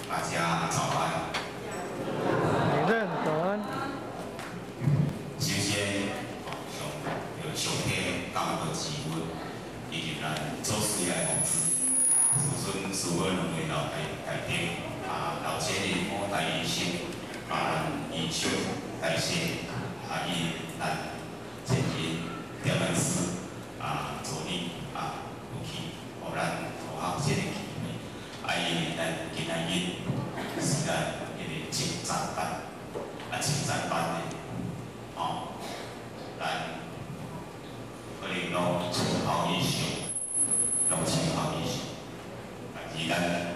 大家早安。 认早安。 首先，上天降好机会，以及咱做事来奉旨。子孙事尾两位老大丁老前人我大医生医生大谢以咱前人点咱师助力有去，互咱学校这个机会，以咱今仔日是咱迄个称赞班，称赞班的咱可能拢称号以上，拢称号以上，但是咱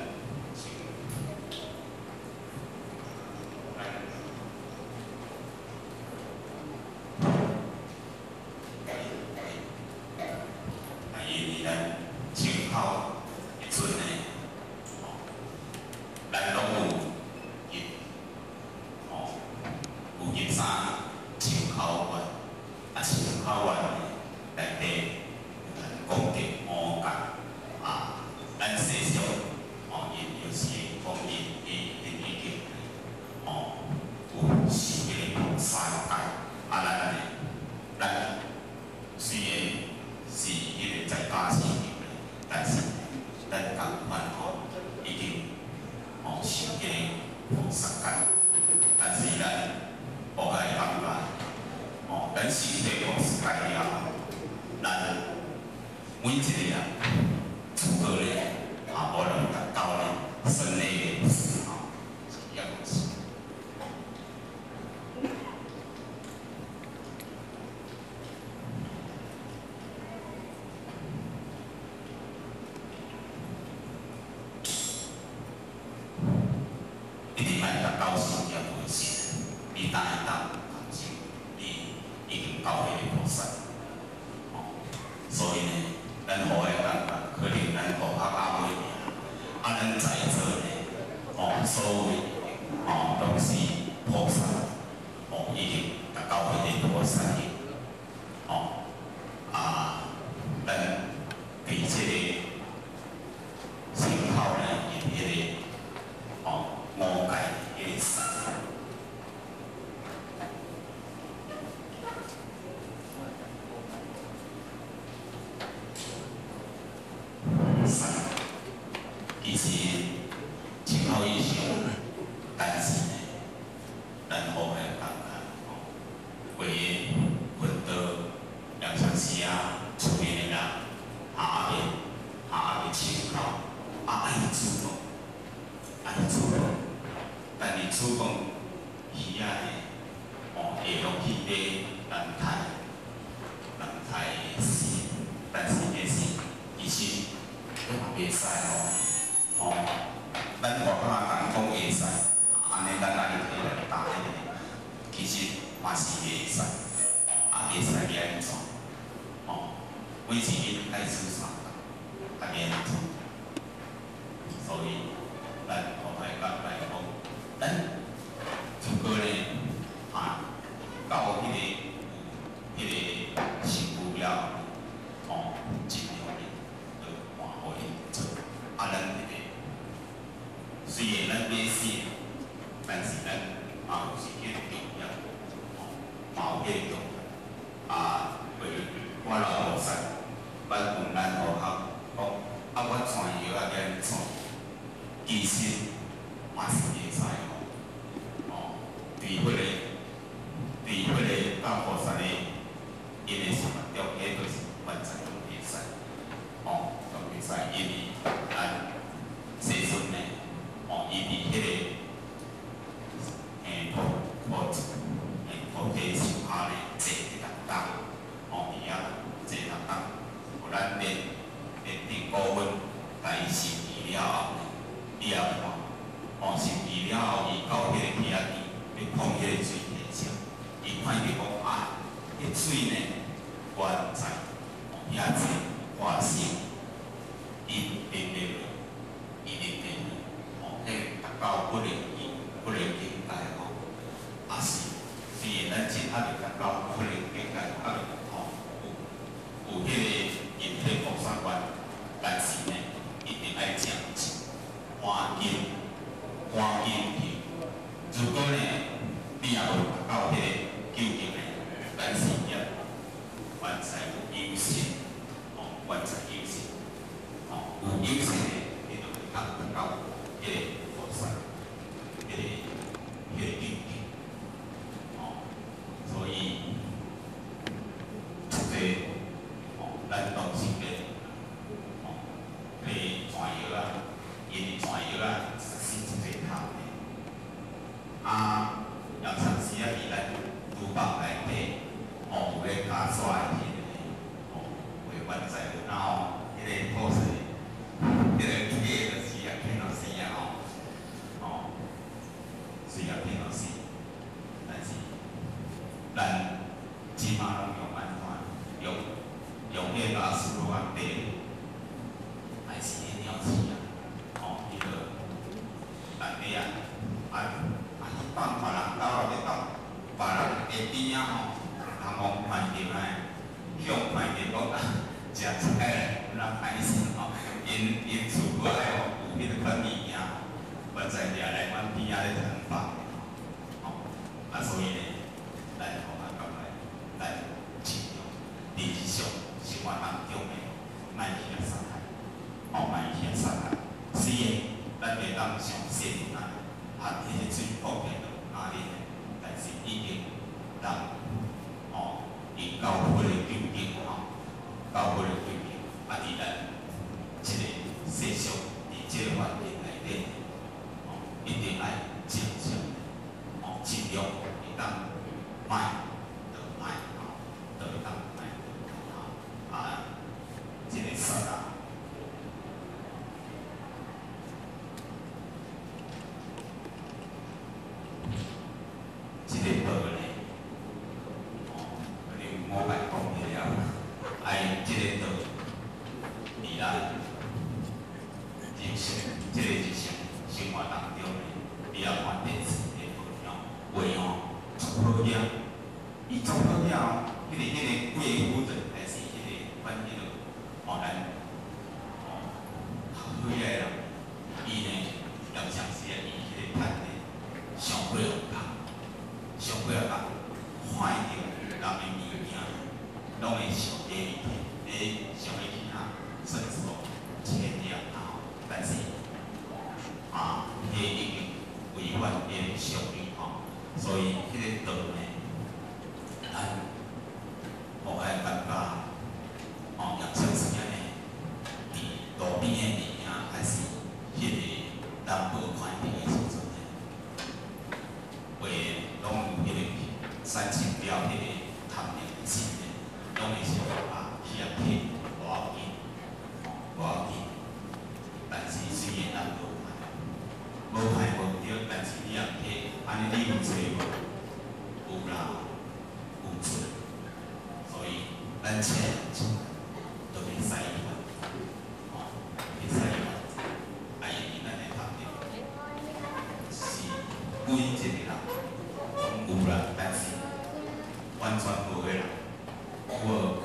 因为咱称号的阵呢，咱拢有入三称号员，称号员内底讲的5角咱实际上因有时讲因已经有是迄个3角，咱虽然是迄个在家市场的，但是咱共款已经是迄个3角，但是咱学个方法咱身体3角了后，咱每一个人诸葛咧无能达到咧生理的是一样东西。一定爱达到身体不行，你当然当行，你已经到迄个菩萨。所以呢，咱学的感觉，可能咱学校袂赢，咱在座呢，所有拢是菩萨，已经达到迄个菩萨的，咱对这个称号呢，用迄个5界迄个神。其实称号以上，但是呢，咱学的感觉，为奋斗2小时厝边的人，称号，爱主动，但是主动鱼仔呢，会落去买人刣死，但是迄是其实袂使咱外口人讲会使，安尼咱来摕来打迄个，其实嘛是袂使，袂使要安怎？每一日爱煮3道，要安怎？所以咱学来讲来讲，咱诸葛咧到迄个成就了，尽量咧去换互因做，咱迄个虽然咱袂死，但是咱嘛有是迄个重要，嘛有迄个重要。我老菩萨，捌问咱学校讲，我传药要安怎？其实嘛是袂使对迄个大菩萨咧，因的是目标，迄就是完全都袂使，都袂使，因为咱世尊呢，伊伫迄个菩提树下咧坐一六工，伫遐坐6工，互咱练定高温，但伊受益了后呢，你也看，受益了后，伊到迄个鼻仔边，要碰迄个水现象，伊看见讲迄水呢，我在遐济化生，伊练练落，迄达到不能境界也是，虽然咱真还未达到不能境界，有迄个因迄个菩萨观，但是呢，一定爱精进，换紧， 赶紧去。如果呢，你也无达到迄个究竟的咱事业原在有优势，原在优势，有优势的，你就会达到迄个佛山，迄个境界，所以这个咱当时嘅去传药啊，因传药啊，是一个头的。有阵时啊，伫咱厨房内底，有咧加刷的迄个，会原在有，然后迄个土水，迄个铁就是啊，偏到死啊虽然偏到死，但是咱起码拢用办法，用迄个阿斯罗安地，还是迄鸟鼠啊，迄个咱你啊，放别人兜落去放，别人下边啊人讲看着啊，向看着讲食菜咱歹势因厝过来有迄个款物件，原在掠来阮边仔咧通放所以呢，咱互我感觉，咱尽量日常生活当中的，莫去杀害，莫去杀害。虽然咱袂当上善啊，迄个水普遍到哪里呢？但是已经让以教会的究竟教会的究竟，伫咱即个世俗伫即个环境内底，一定爱正常，尽量会当卖就卖，就会当卖即个杀啊。即个道理，你莫白讲起了，爱即个道理，咱日常即个日常生活当中呢，你也看电视的话做好了，伊做好了，迄个贵妇人还是迄个反正咱好起来啦，伊呢要尝试伊迄个赚的上过了上过了看到人的物件，拢会上低上会去甚至讲钱了但是迄已经违反伊的效率所以迄个道呢，咱互个办法也像是安尼，伫路边的物件还是迄个咱无看到的时阵呢，会拢有迄个产生了迄个贪念的心呢，拢会想去也去无要紧，无要紧。但是虽然咱无歹无对，但是你也去，安尼你有做无？有啦，有做，所以咱钱都袂使用，袂使用，爱用咱的贪念，是每一个人拢有啦，但是完全无的人，有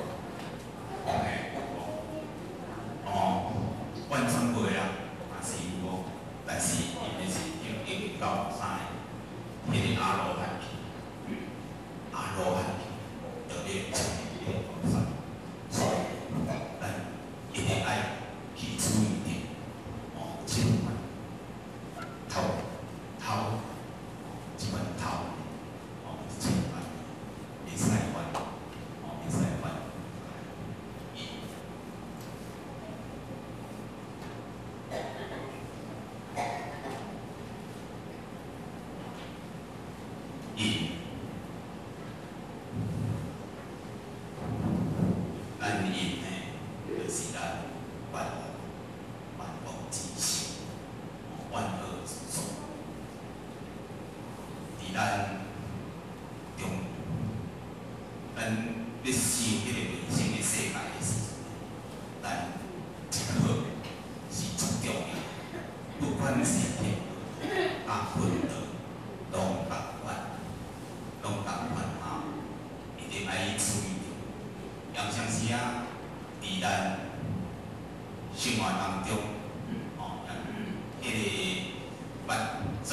完全无的人也是有但是因为是用到啥呢？迄个阿罗汉去，阿罗汉去，就咧讲迄个菩萨，所以咱一定爱去注意点，千万头，千万头，千万袂使犯，袂使犯。咱因呢，就是咱万恶之心，万恶之作。伫咱中，咱要修迄个人生的世界的时阵，咱一好是足重要，不管是天分道，拢同款一定爱注意着。有阵时啊，伫咱生活当中，迄个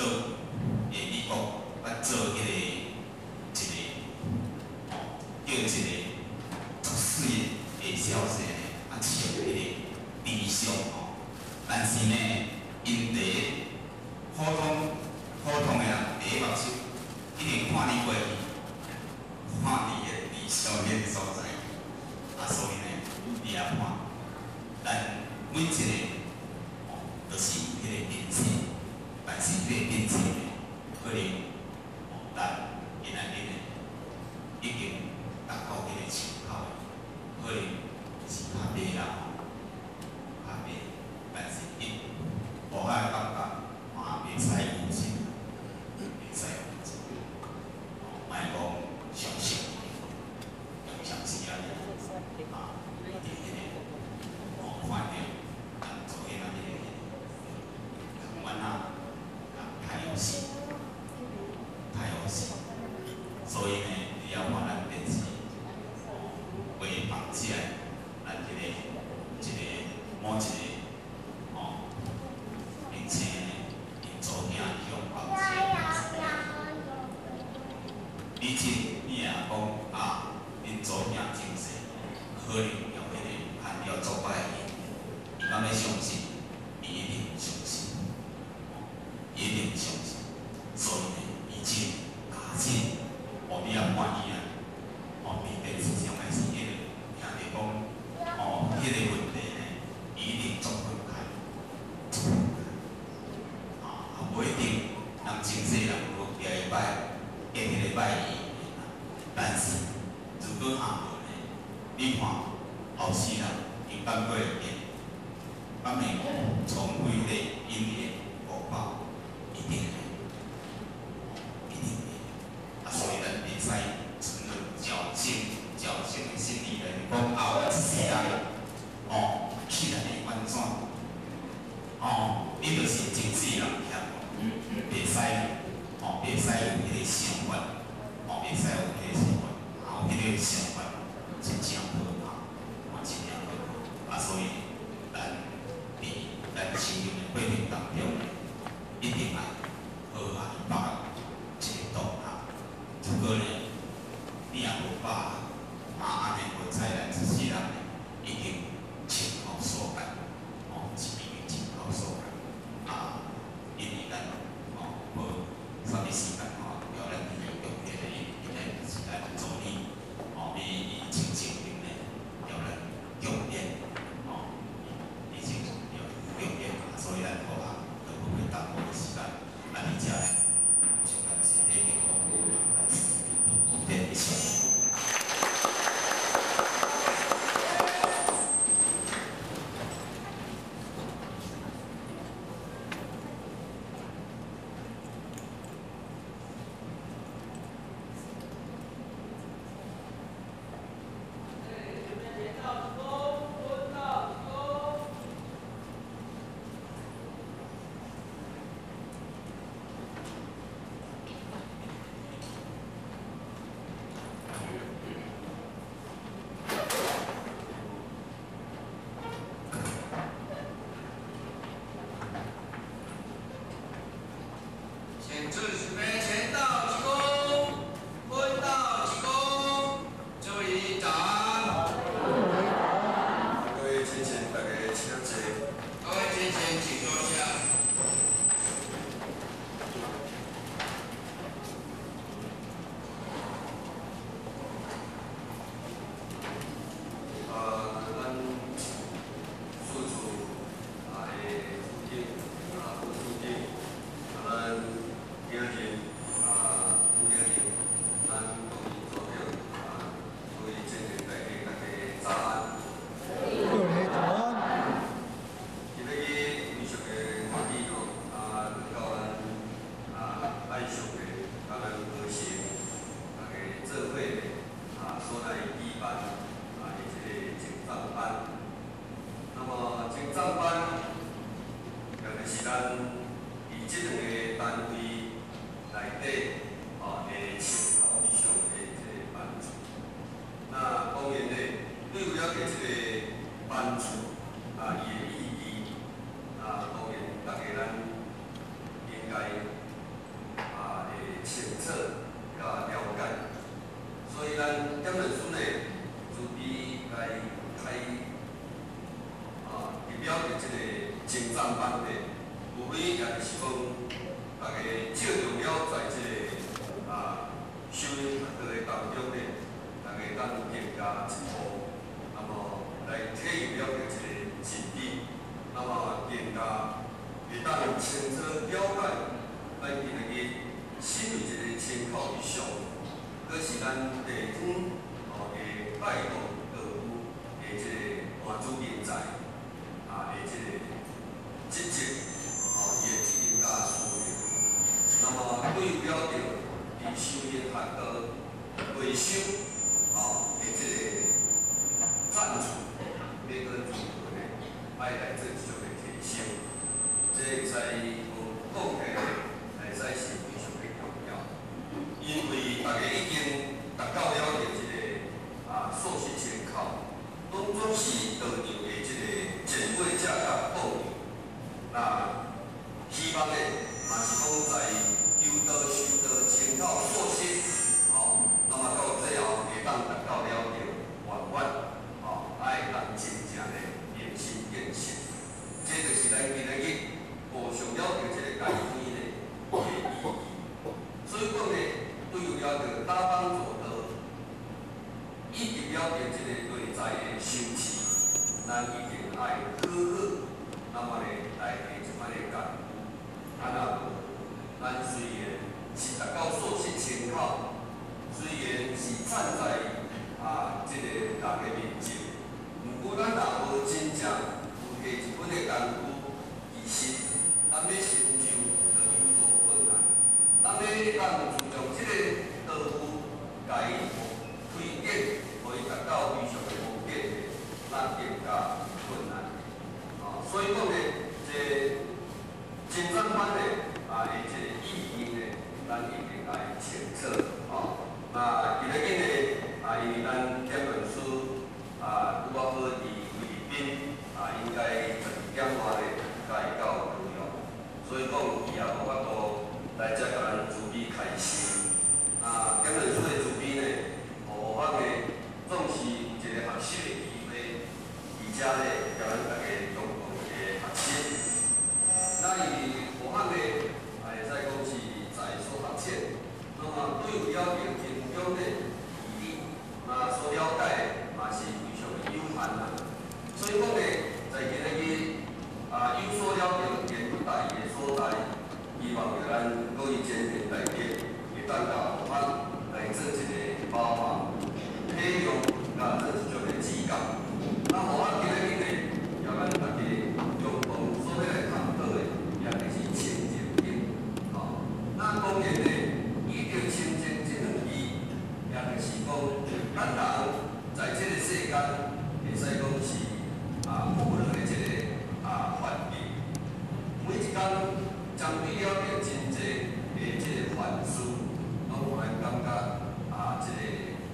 普通的人第一目睭一定看你过去，看你的理想迄个所在，所以呢，你也看，咱每一个就是迄个面色，但是迄个面色呢，可能咱今仔日呢已经达到迄个情口，可能是较白啦，较白，但是无遐感觉。 袂使有钱，袂使有钱，莫讲相信，相信啊！伫迄个看着咱做迄个，阮啊，太有心，太有心，所以呢，你要看咱电视，为绑起来，咱某一个明星呢。 做囝向放弃，以前你也讲啊，恁做囝真济，可能用迄个含了作歹的伊敢要相信，伊一定相信，一定相信。所以呢，以前假设你也满意啊，面对市场的是迄个，听着讲迄个问题呢，伊一定做分开。 不一定，人真济人有第二摆，隔迄个摆伊，但是如果下无呢，你看后世人因感过会变，敢会重回个因缘果报，一定会，一定会。所以咱袂使存着侥幸的心理来讲一世人，去来会安怎？你就是真世人嫌。 袂使，袂使有迄个想法，袂使有迄个想法，然后迄个想法真正好，真正好，所以咱伫咱生命的过程当中，一定要好好把握一个当下。如果呢，你也无把握，安尼无采咱一世人已经前后所感，是已经前后所感，因为咱。 无啥物时间要咱去用迄个是咱助理，伊亲情面呢，要咱用练，伊亲情要用练，所以咱好啊，就不会耽误时间，而且呢，就咱身体健康，咱是不变一切。 了解这个精湛班的，有咩也是讲加一步，那么来体会了一个真理，那么更加会当清楚了解咱今日身为一个参考对象，佫是咱地方的拜托道夫的这个换主人才的这个职责伊的责任甲需要。那么对于了着伫修业学校维修的这个赞助，要佫如何呢？爱来做一种的提升，这会使讲起来，会使是非常的重要。因为大家已经达到了这个硕士参考，拢总是道场的这个前辈者甲导游。那希望呢，嘛是讲在修道、修道、参考硕士，那么到最后会当达到了着圆满，爱当真正的人生建设。这就是咱今日步上了着这个阶段的意义。所以讲呢，对于了着打帮助道，以及了着这个内在的修持，咱一定爱好好，那么呢来下一番的功夫。若无，咱虽然是达到硕士参考，虽然是站在这个大家面前，毋过咱若无真正有下一份的功夫，其实咱要成就就有所困难。咱要当注重这个道夫，甲伊推荐，互伊达到非常的无解的，咱更加困难。所以讲呢，这前瞻班的这个意义呢，咱一定来清楚。那今日呢，因为咱点文书拄啊好伫菲律宾应该12点外咧，甲伊到高雄，所以讲伊也无法度来遮甲咱主笔开始。点文书的主笔呢，何方呢，总是有一个学习的机会，而且呢，甲咱大家共同的学习。那因为何方呢，会使讲是在所学切，那么对于了解经中的义理，所了解嘛是非常的有限啦。所以讲呢，在今日有所了解言不大义的所在，希望着咱各位前辈大家会当甲何方来做一个包含、体谅，甲做一种的指教。那何方今日呢，也咱大家共同所要来探讨的，也就是清净品。那当然呢，依照清净这两字，也就是讲，咱人在这个世间，会使讲是富饶的这个环境，每一天针对了着真济的这个凡事，拢有咱感觉这个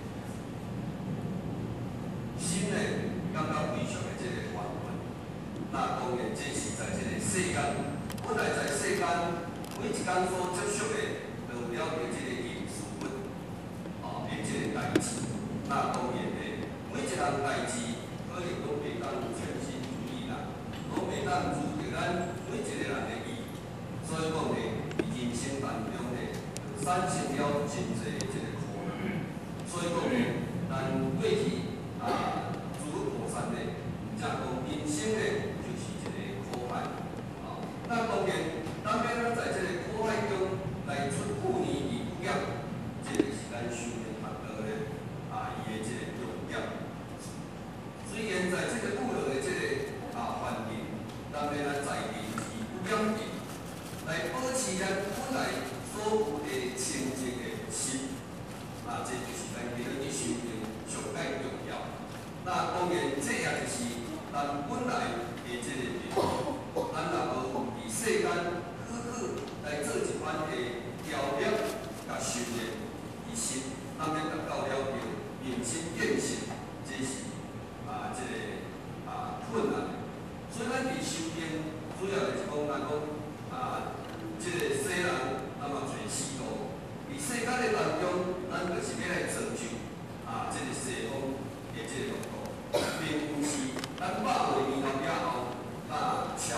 心呢，感觉非常的这个烦闷。那当然，这是在这个世间，本来在世间每一天所接触的，都有了着这个因事物的这个代志。那当然呢，每一项代志可能拢袂当全心如意啦，拢袂当如着咱每一个人的意。所以讲呢，人生当中呢，产生了真济这个苦难。所以讲呢，咱过去诸佛菩萨呢，才讲人生呢就是一个苦海。那当然，咱要在这个苦海中来出富年而富养，这就是咱修行学道的伊的这个重点。虽然在这个富饶的这个环境，咱要咱在地而富养地，来保持咱本来所有的清净的心，这就是咱今日修行上界重要。那当然，这也就是咱本来的这个命。咱若无伫世间好好来做一番的调养甲修炼，其实咱要达到了着人生建设，这是这个困难的。所以咱伫修炼主要就是讲，咱讲这个世人那么做师徒，伫世间的当中，咱就是要来成就这个西方的这个路途，并不是咱百岁年后了后，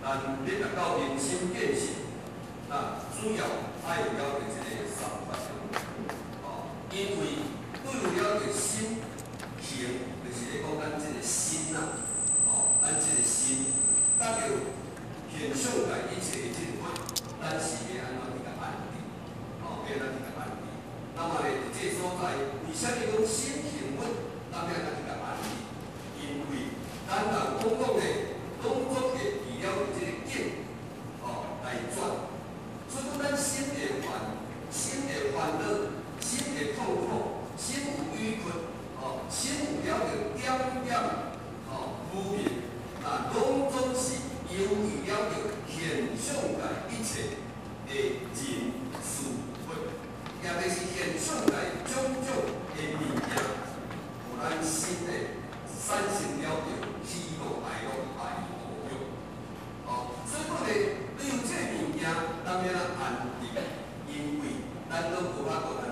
咱你达到人生建设，那主要爱有了解一个三法因为对有了解心行，就是咧讲咱这个心呐，咱这个心，甲着现象界一切的这个法，咱是要安怎去甲安定，要安怎去甲安定。那么咧，伫这所在，为虾米讲心行法，咱要安怎去甲安定？因为咱人讲咧，拢总会为了这个境，来转，所以讲咱心会烦，心会烦恼。心会痛苦，心有委屈，心有了着点点，污名，那拢总是由于了着现象界一切的人事物，也就是现象界种种的物件，互咱心内产生了着喜怒哀乐爱恶欲，所以讲咧，对于这个物件，咱要安定，因为咱都无法度咱。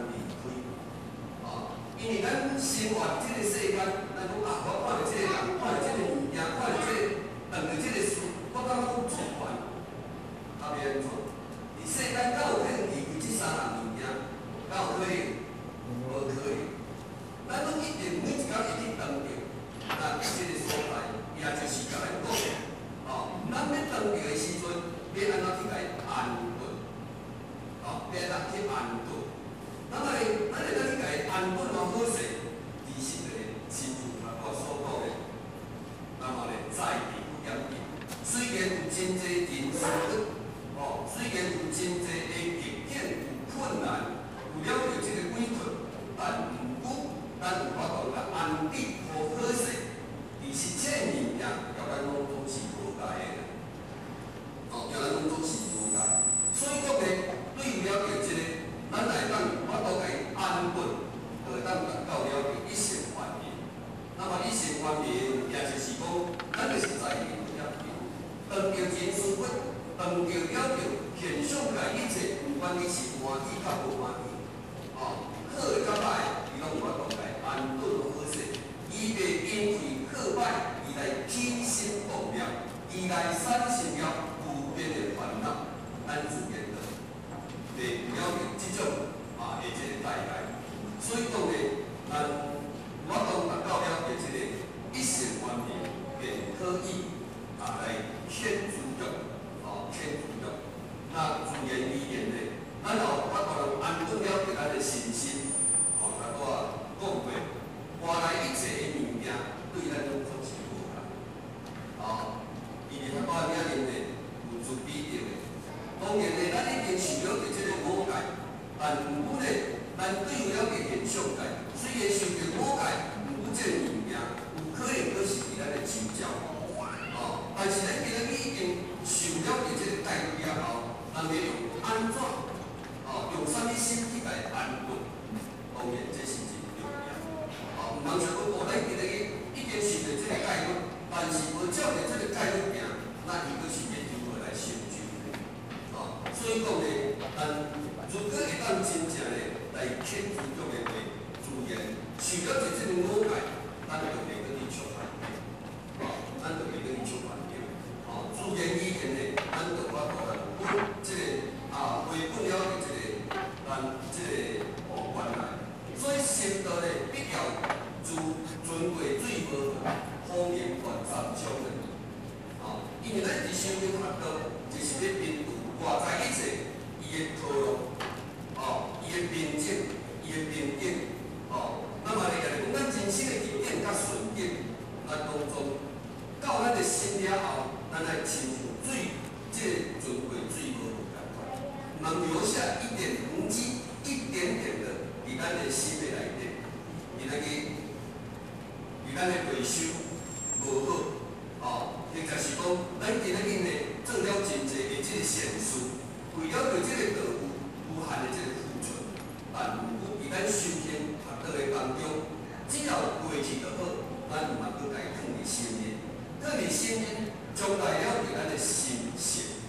因为咱生活这个世间，咱讲我看到这个人，看到这个物件，看到这个当着这个事，我感觉讲主观，要安怎？伫世间敢有可能离开这三样物件？敢有可能？无可能。咱拢一定每一工会去当着，咱这个所在，也就是甲咱讲，咱要当着的时阵，要安怎去甲伊安顿？要安怎去安顿？那么咧，咱会当去甲伊安顿好势，其实咧，亲像我所讲的，那么咧，在地不严谨，虽然有真济人事物，虽然有真济的逆境有困难，有了着这个委屈，但毋过咱有法度甲安定好势，其实这物件叫咱拢总是无解的，叫咱拢总是无解。所以讲咧，对于了着这个。咱来当有法度甲伊安顿，就会当达到了着一成完美。那么一成完美，也就是讲，咱就是在地有了着，当着人事物，当着了着现象界一切，不管你是欢喜甲无欢喜，好的甲歹，伊拢有法度甲伊安顿好势，伊袂因为好歹，伊来起心动念，伊来产生了无边的烦恼，咱自然的。袂有了着即种的即个代价，所以讲咧，咱我当达到了着即个一成完美，便可以来牵主欲，牵主欲。那自然而然咧，咱若法度安顿了着咱的身心，咱我讲过，外来一切的物件对咱拢总是无害，因为法度领咧有自必定的。当然咧，咱已经受了着这个五戒，但毋过咧，咱对于了着现象界，虽然受着五戒，毋过这个物件有可能佫是伫咱的手脚，但是咱今仔日已经受了着这个戒律了后，咱要用安怎，用啥物心去甲伊安顿？当然这是真重要。毋通想讲，咱今仔日已经受着这个戒律，但是无照着这个戒律行，那伊佫是要如何来成就？所以讲咧，咱如果会当真正咧来牵主欲的话，自然受了着这个五戒，咱就袂搁去触犯，咱就袂搁去触犯着，自然而然咧，咱就法度来这个回本了着这个咱这个原来，所以心道咧必要自尊贵最无好名传三章的，因为咱伫修行法道就是咧面对。外在一切，伊的套路，伊的平静，伊的平静，那么咧，就是讲咱人生的逆境甲顺境，咱当中到咱的心了后，咱来亲像水，这个尊贵水无共款，毋通留下一点痕迹，一点点的伫咱的心的内底，伫咱的回收无好，或者是讲咱今仔日呢做了真济的这个善事，为了对这个道有无限的这个付出，但毋过伫咱修行学道的当中，只要过去就好，咱毋通搁家放伫心里，放伫心里，将来了对咱的心性，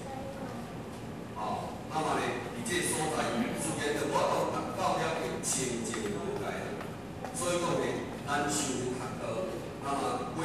那么咧，伫这所在，自然就我都达到了个清净无碍。所以讲咧，咱修行学道，那么。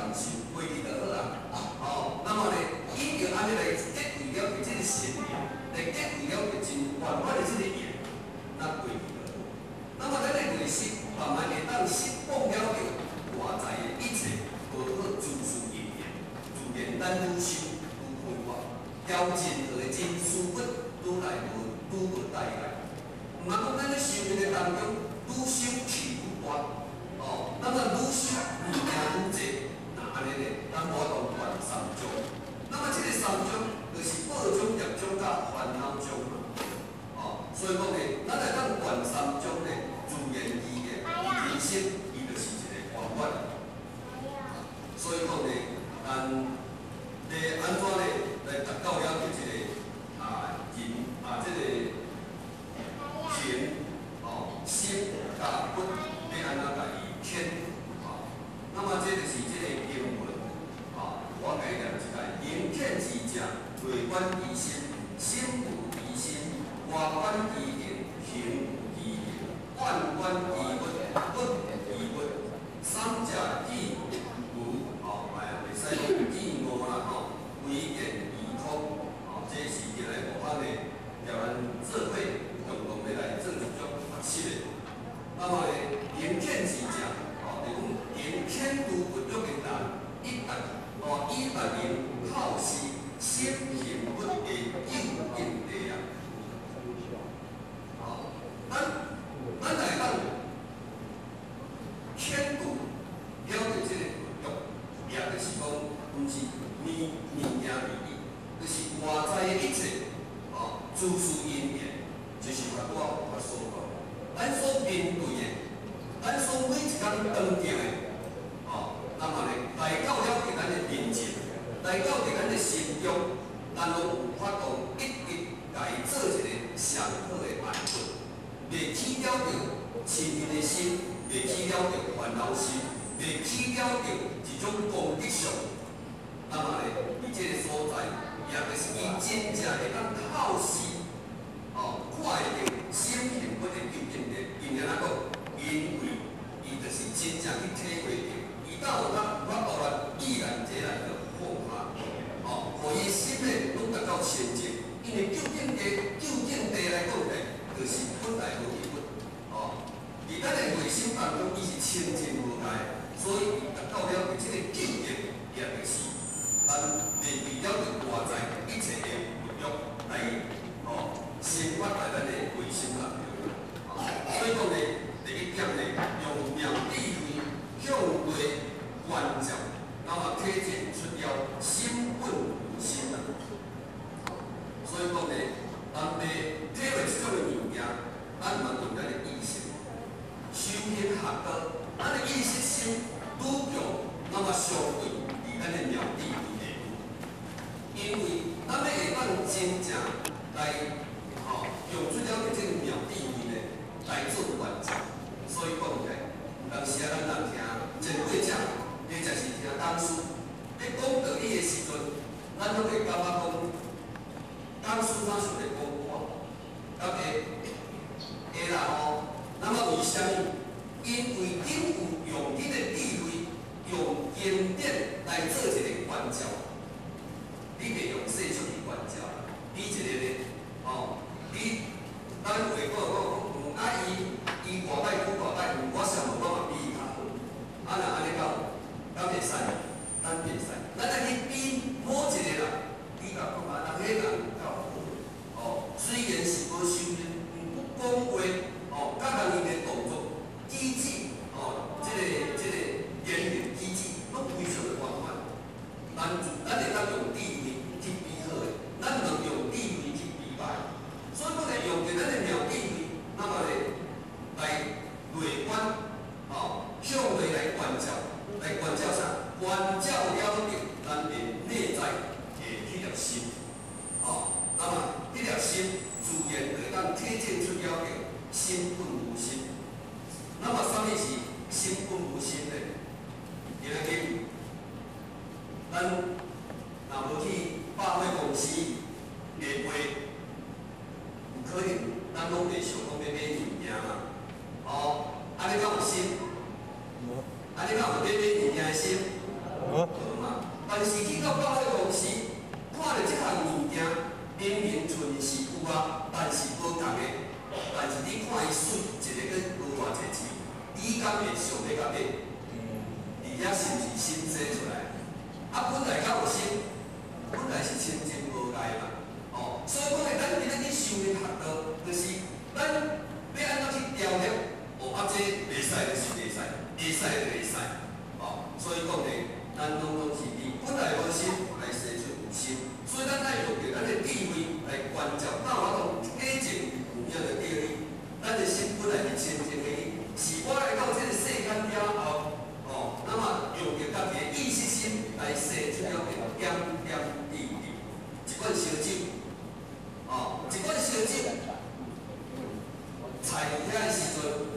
受，袂记就好啦。哦，那么呢，伊就安尼来结为了这个神明，来结为了真圆满的这个缘，咱袂记就好。那么咱的内心慢慢会当释放了着外在的一切，无好自私因缘，自然咱愈修愈快活，挑任何的真事物愈来愈带来。毋通讲咱咧修行的当中，愈修气愈大，哦，那么愈修物件愈济，那安尼咧，咱无同断三种。那么这个三种就是报种、业种甲烦恼种嘛，哦，所以讲咧，咱来当断三种咧，自然伊嘅人生，伊就是一个圆满。所以讲咧，咱咧安怎咧来达到了这个这个。情心甲骨要安怎家己牵那么这就是这个经文我甲伊念一下：人欠之者，内观其心，心无其心；外观其形，形无其形；万观其物，物其物。三者既无袂使讲既无啦唯见而空这是今来模范的，叫咱做伙共同要来做一种学习的。那么呢，人欠之者，就讲人欠如不足的人，一旦人好事，心行不的有应地啊。咱来讲欠度了解这个不足，也就是讲，毋是物件而已，就是外在的一切，诸事因缘，就是我所讲，咱所面对的，咱所每一工当着的，那么呢，来到了伫咱的面前，来到伫咱的心中，咱拢有法度一一来做一个上好的安顿，袂起了着亲人的心，袂起了着烦恼心，袂起了着一种功德相。那么呢，伊这个所在，也就是伊真正会当透视，看会到心幸福的究竟的。因安怎讲？因为伊就是真正去体会到，伊哪有法度来毅然决然的放下，互伊心呢拢达到清净。因为究竟来讲呢，就是本来无一物，伫咱的内心当中，伊是清净无碍，所以伊达到了这个究竟，也就是咱面对了着外在一切的物欲来，生活在咱的内心当中。所以讲呢，第一点呢，用妙智慧向内观照，那么体现出了心本无心啊。所以讲呢，咱要体会这种的物件，咱嘛用咱的意识。修行学道，咱的意识心愈强，那么相对离咱的妙智慧会愈。因为咱要会当真正来，用出了这个妙智慧呢，来做观照。所以讲起，有时咱人听前辈者，或者是听讲师，咧讲道理的时阵，咱拢会感觉讲，讲师他是来讲我，甲会啦那么为什么？因为恁有用恁的智慧，用经典来做一个观照，你袂用世俗去观照，你一个咧，你咱话讲伊外摆拄外摆，我想我嘛比伊较好，若安尼讲，敢会使？咱袂使，咱来去比某一个人，你甲讲人迄人有够好，虽然是无修行，不讲话，甲人伊的动作、机智，这个言语机智，拢非常的圆满。咱会当用智慧去比好的，咱毋能用智慧去比歹。所以讲呢，用着咱的妙智慧，那么呢，来内观，向内来观照，来观照啥？观照了嘛。但是去到百货公司，看到这项物件，明明存是有啊，但是无共的。但是你看伊水一个去无偌济钱，你敢会想要甲买？而且是毋是新洗出来？啊，本来敢有新，本来是清净无碍嘛。哦，所以讲诶，咱今仔日修的学道，就是咱要安怎去调和？哦，啊，这袂使就是袂使，会使就会使。哦，所以讲咧，咱拢是以本来无心来生出有心，所以咱爱用着咱的智慧来观照，那我讲体证有影的道理。咱的心本来是清净的，是我来到这个世间了后，哦，那么用着家己的意识心来生出了个点点滴滴，一罐烧酒，哦，一罐烧酒，菜有遐的时阵，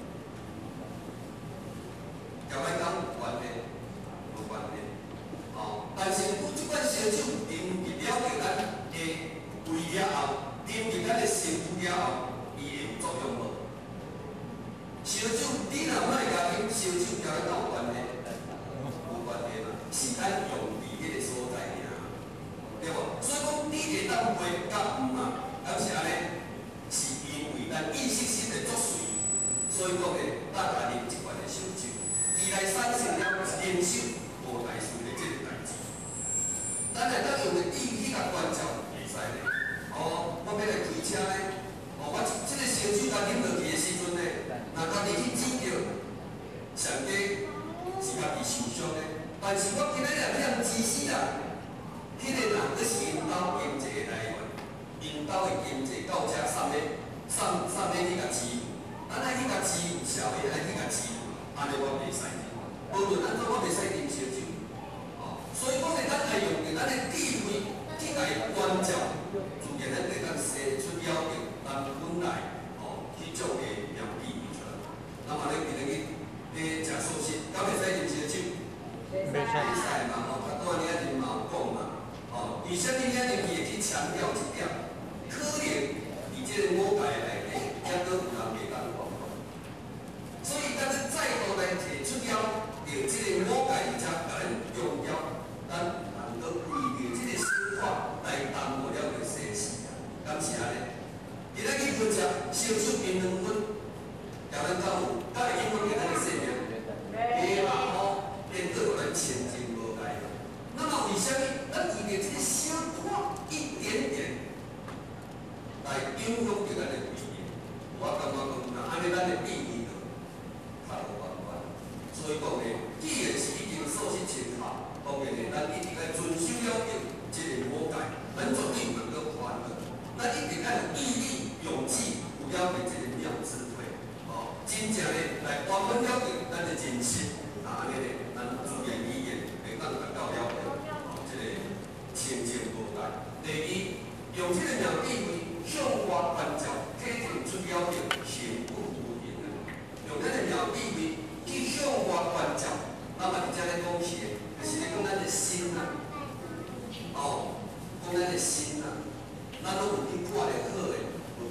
条摆讲有关系，无关系，哦，但是有即款烧酒啉入了着咱的胃了后，啉入咱的身躯了后。伊会有作用无？烧酒，你若莫甲啉烧酒，甲咱有关系？无关系嘛，是咱用伫迄个所在尔，对无？所以讲，你会当袂甲毋嘛？敢是安尼？是因为咱意识心的作祟，所以讲咧，咱来啉一罐的烧酒，伊来产生了人生无大事的即个代志。咱来当用的意去甲观照，会使咧。哦，我要来开车咧。哦，我即个烧酒甲啉落去的时阵呢，若家己去指着，上帝是家己受伤的。但是我今仔日念知识啦，迄个人佫是因兜经济的来源，因兜的经济到遮送咧去甲支付，咱爱去甲支付社会，爱去甲支付，安尼我袂使啉。无论安怎，我袂使啉烧酒。哦，所以讲咧，咱爱用着咱的智慧去甲伊关照，自然咱会当生出了着。咱本来哦去种个苗地出来，那么咧今日咧食素食，敢会使啉烧酒？袂使嘛，哦，较多咧啉嘛有讲嘛，哦，为什么遐尼会去强调一点？可能伫即个五界内底，抑搁有人袂当讲，所以咱再度来提出了着即个五界，而且甲咱用了，咱能够为着即个生活来耽误了个生死，敢是安尼？今仔日分食烧酒冰2分，条咱敢有？敢会影响咱的生命？袂嘛吼，变做咱清净无碍。那么为什么咱为着这个小可一点点来影响着咱的慧命？我感觉讲，那安尼咱的慧命就较无办法。所以讲咧，既然是已经素食清孝，当然咧，咱一定要遵守了这个五戒，咱绝对毋能够犯的。咱一定要有毅力。勇气，有了解这个妙智慧，哦，真正咧来完满了解咱的人生，啊，安尼咧，咱自然而然会当达到了解，哦，这个清净无碍。第二，用这个妙智慧向外观照，体现出了解行不无言啊。用这个妙智慧去向外观照，那么而且咧讲起的，就是咧讲咱的心啊，哦，讲咱的心啊，咱拢有去看咧好的。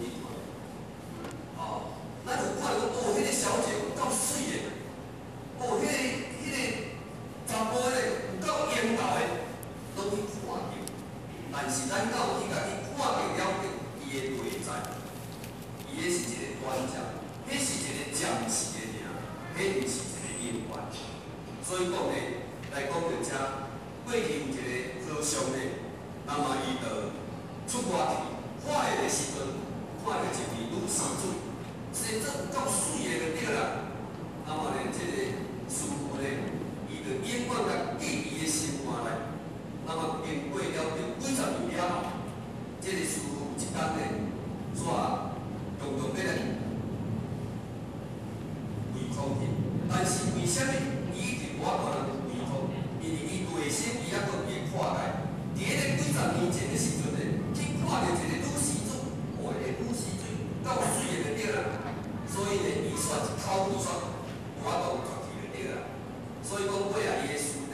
哦，咱有看到哦，迄个小姐有够水的，哦，迄个查甫咧有够烟头的，拢去看着。但是咱敢有去甲伊看着了解伊的内在，伊迄是一个端正，迄是一个暂时的尔，迄毋是一个永远。所以讲咧，来讲着遮，过去有一个和尚咧，那么伊就出外去看的时阵，看着一位女施主。生做有够水的就对啦。那么咧，这个师傅咧，伊就永远甲记伊的心肝内。那么经过了着几十年了后，这个师傅有一天咧，煞用要来违抗去。但是为什么伊一直无法度人违抗？因为伊内心伊还阁会看待。伫迄个几十年前的时阵咧，去看到一个女施主，哦，迄个女施主够水的就对啦。所以咧，伊煞一口气煞无法度脱去就对啦。所以讲，尾啊，伊的师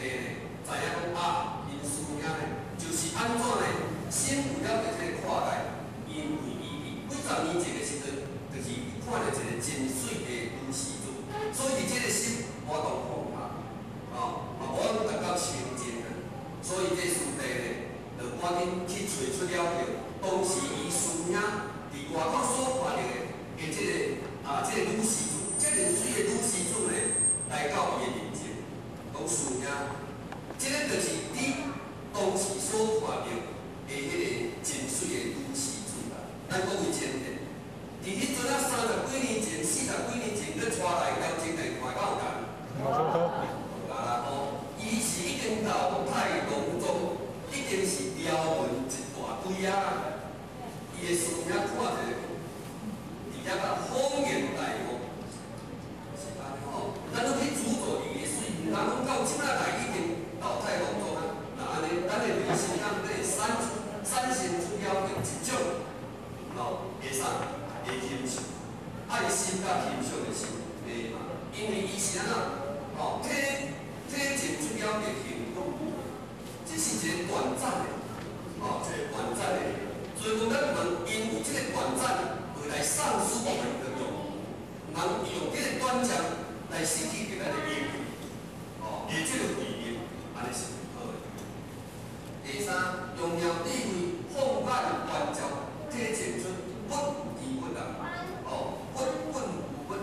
赶紧去找出了当时伊师兄伫外口所看到的即个女施主，即个水的女施主呢，来到伊的面前，讲师兄，即个就是你当时所看到的迄个真水的女施主啦。咱讲为前提，伫迄阵啊30几年前、40几年前，佮带来了真来看到人。伊是已经到太隆中，已经是撩门一大堆啊！伊的师兄看着，伫遐甲方言大学，是安尼吼。咱要去主导伊的水，人讲到即摆来已经到太隆中啊。那安尼，咱的微信上底产生出了一种会使会欣赏，爱心甲欣赏的心的嘛。因为伊是安怎体现出了个幸福，这是一个短暂的，一个短暂的。所以讲，咱唔因为这个短暂而来丧失我们的用，唔通用这个短暂来失去咱的意义，而这个意义，安尼是唔好的。第三，用了智慧放眼观照，体现出不疑问啊，不有不，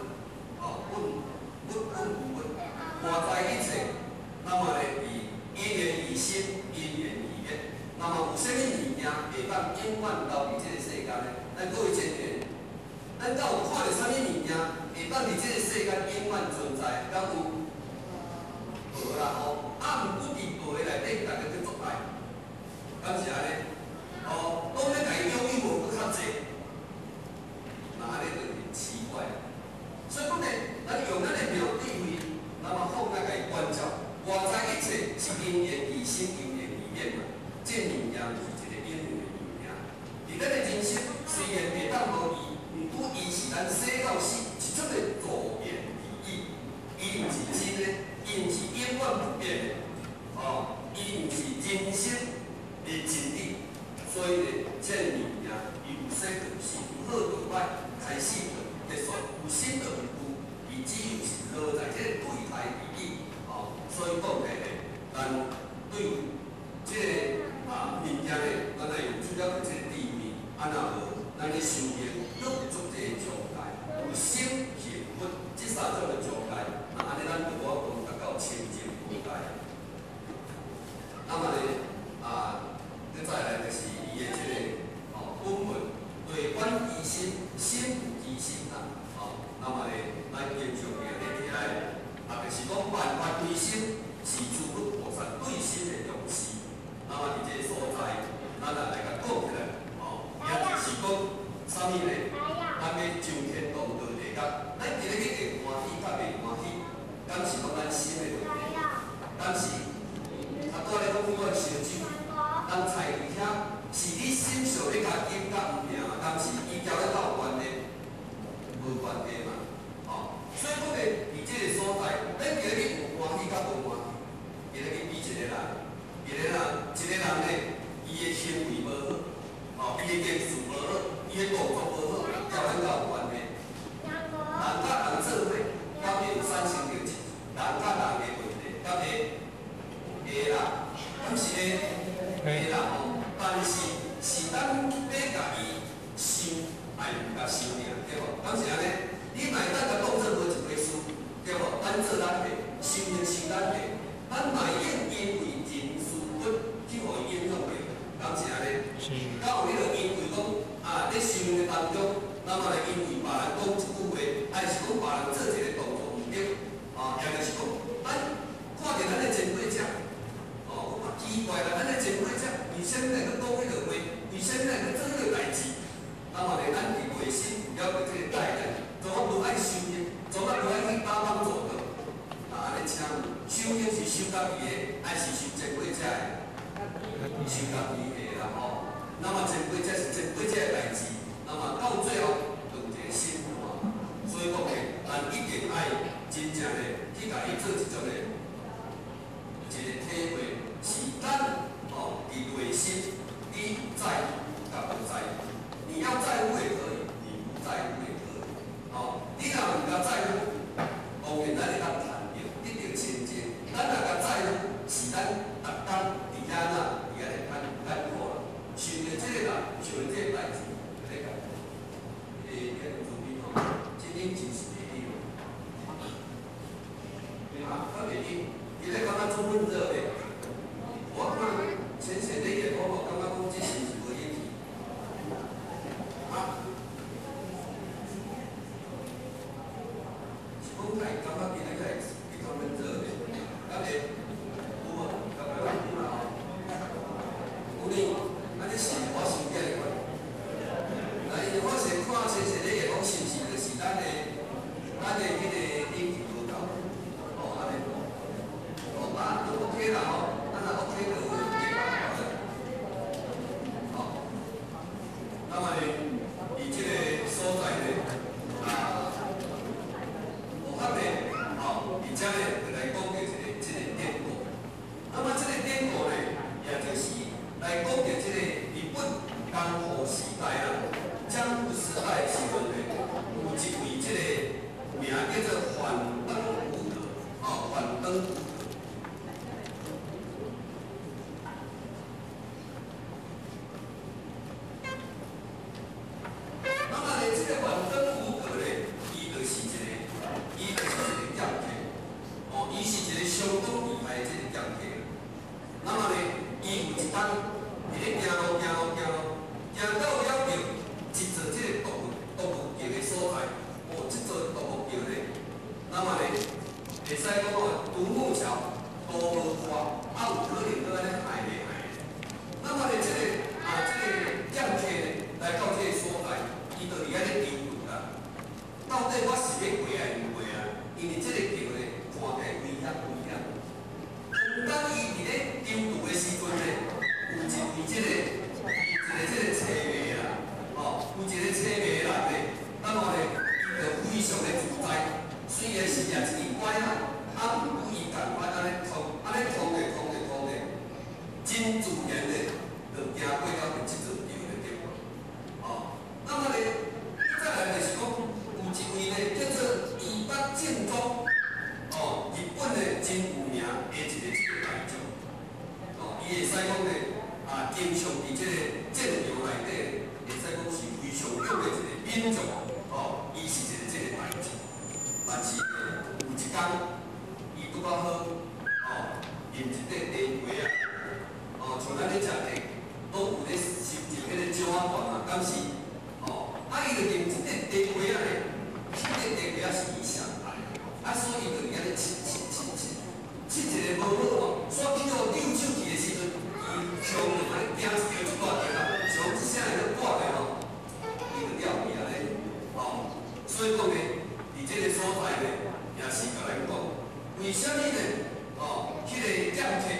外在一切。那么呢，因缘以心，因缘以业。那么有啥物物件会当永远留伫这个世间呢？咱各位前提，咱敢有看到啥物物件会当伫这个世间永远存在？敢有？无啦吼，毋过伫无的内底，大家去作歹，敢是安尼？拢咧家己拥有无搁较济，那安尼就是奇怪。所以讲呢，咱用咱的妙智慧，那么放在家己观照。外在一切是因缘以心，因缘以业嘛。这物件就是一个因缘的物件。伫咱的人生虽然袂当无伊，毋过伊是咱生到死一种的助缘利益。伊毋是真的，伊毋是永远不变的，伊毋是人生的真理。所以呢，这物件伊有生就死，有好就歹，开始就结束，有生就有有，伊只有是落在这个对待利益。所以讲起来，咱对于这个物件咧，咱来用出了这个智慧，安那无咱的修行要有足这个障碍，有心行佛这三种的障碍，那安尼咱就我讲达到清净无碍。那么呢，再来就是伊的这个本文，对观疑心，心有疑心啦，那么呢，咱继续咧起来。就是讲万法唯心，是诸佛菩萨对心的重视。那么伫这个所在，咱来甲讲起来，也就是讲啥物呢？咱要上天堂道地觉，咱伫咧去会欢喜，甲袂欢喜，敢是讲咱心的问题？敢是拄咧讲我的烧酒，咱菜伫遐，是你心上咧甲金甲毋命，敢是伊交咧有关系？无关系嘛。所以讲咧，伫这个所在，咱今日有欢喜甲无欢喜，今日去比一个人，一个人咧，伊的行为无好，伊的言辞无好，伊的动作无好，交咱有关系。人甲人做伙，到底有产生着人甲人的问题，到底会啦，敢是会啦吼，但是咱要甲伊想，爱毋甲想尔，对无？敢是安尼？你买咱甲当做无一回事，对无？咱做咱的，修行是咱的，咱卖用因为人事物去互伊影响的，敢是安尼？敢有迄个因为讲咧修行的当中，那么咧因为别人讲一句话，还是讲别人做一个动作毋对，也就是讲，咱看着咱的前辈者，奇怪啦，咱的前辈者为什么来去讲迄个话？为什么来去做迄个代志？那么咧，咱伫内心了解这个代志。做我无爱修行，做我无爱去帮忙做的，安尼请修行是修家己的，还是修前辈者的？修家己的啦吼。那么前辈者是前辈者的代志，那么到最后就一个心嘛。所以讲咧，咱一定爱真正的去甲伊做一种的一个体会，是咱伫内心你有在乎甲无在乎，你要在乎也可以，你不在乎也可以。你若毋甲在乎，当然咱会当谈着，得到清净。咱若甲在乎，是咱逐工伫遐来看苦啦。 伫咧行路行到了着一座即个独木桥的所在，即座独木桥咧，那么咧会使讲独木桥多无花，有可能搁安尼害咧。那么咧，即个剑客咧来到即个所在，伊就伫安尼丢问啦。到底我是要过还是唔过啊？因为即个桥咧看起来危险。当伊伫咧丢渡的时阵咧，有一位即个车迷啦，有一个车迷来咧，那么咧伊就非常的自在，虽然是也是拐啦，毋过伊共款安尼通着，真自然的就行过了即座桥的对吧？那么咧，再来就是讲，有一位咧叫做伊北正宗，日本的真有名的一个大将，伊会使讲咧，经常伫即个战场内底，会使讲是非常勇的一个民族，伊是一个即个大将，但是有一天，伊拄较好，饮一块茶杯啊。像咱咧食茶，拢有咧收集迄个酒仔罐嘛，敢是？伊就啉一块茶杯仔咧，迄块茶杯仔是伊上爱，所以伊就伫遐咧切一个无好煞去互溜手去的时阵，伊向安尼惊一条足大条啊，像一声咧挂咧伊就了去啊咧，所以讲咧，伫即个所在咧，也是甲咱讲，为虾米咧？迄个剑客。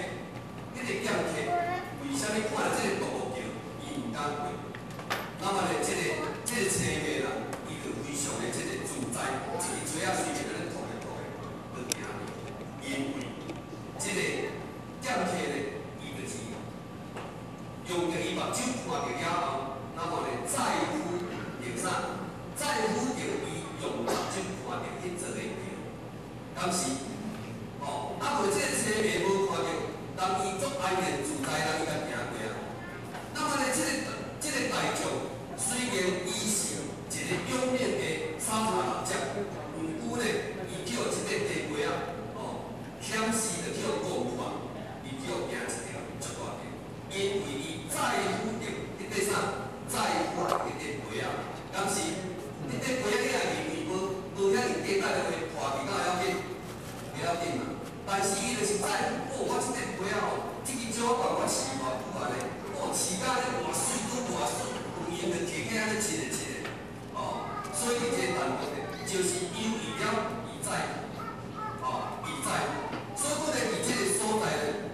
为虾米看了这个独木桥，伊唔敢过？那么咧，这个车迷啦，伊就非常的这个自在，一个嘴啊随便安尼吐就行去，因为这个剑客咧，伊就是用着伊目睭看着了后，那么咧在乎着啥？在乎着伊用目睭看着迄座个桥，敢是？袂这个车迷无看着。当伊足安然自在，人伊甲行过啊。那么咧，这个大将虽然伊是一个勇猛的沙滩老将，毋过咧，伊叫一块茶杯啊，险死着叫过目啊，伊叫行一条足大条，因为伊在乎着迄块啥，在乎着迄块杯啊，敢是？迄块杯啊，你也认为无遐尼简单的话，破去敢会要紧？袂要紧嘛。但是伊就是在乎，我即块杯啊，即支酒罐我试偌久啊咧，试甲咧偌水拄偌水，有用着摕起安尼切，所以这个难度咧，就是由于了伊在乎，伊在乎，所以讲咧，伫即个所在咧，